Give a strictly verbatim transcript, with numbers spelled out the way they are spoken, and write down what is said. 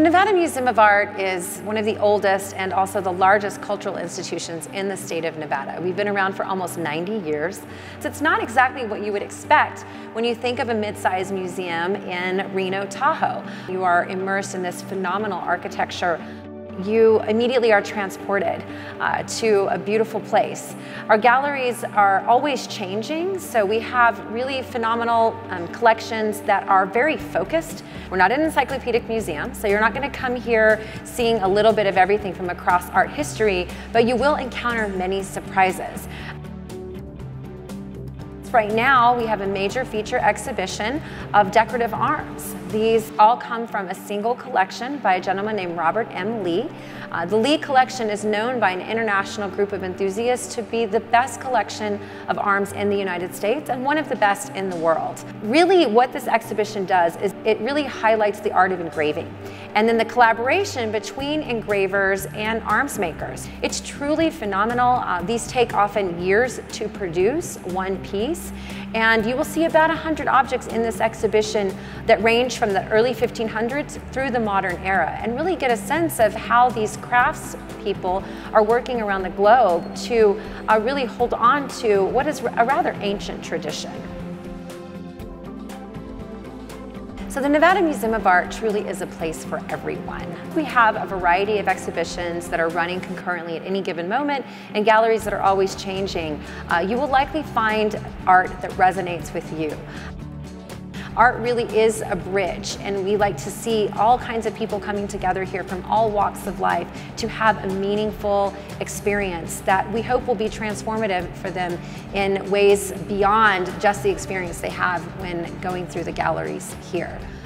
The Nevada Museum of Art is one of the oldest and also the largest cultural institutions in the state of Nevada. We've been around for almost ninety years, so it's not exactly what you would expect when you think of a mid-sized museum in Reno, Tahoe. You are immersed in this phenomenal architecture. You immediately are transported uh, to a beautiful place. Our galleries are always changing, so we have really phenomenal um, collections that are very focused. We're not an encyclopedic museum, so you're not going to come here seeing a little bit of everything from across art history, but you will encounter many surprises. Right now, we have a major feature exhibition of decorative arms. These all come from a single collection by a gentleman named Robert M. Lee. Uh, the Lee collection is known by an international group of enthusiasts to be the best collection of arms in the United States and one of the best in the world. Really, what this exhibition does is it really highlights the art of engraving and then the collaboration between engravers and arms makers. It's truly phenomenal. Uh, these take often years to produce one piece, and you will see about one hundred objects in this exhibition that range from the early fifteen hundreds through the modern era, and really get a sense of how these crafts people are working around the globe to uh, really hold on to what is a rather ancient tradition. So the Nevada Museum of Art truly is a place for everyone. We have a variety of exhibitions that are running concurrently at any given moment and galleries that are always changing. Uh, you will likely find art that resonates with you. Art really is a bridge, and we like to see all kinds of people coming together here from all walks of life to have a meaningful experience that we hope will be transformative for them in ways beyond just the experience they have when going through the galleries here.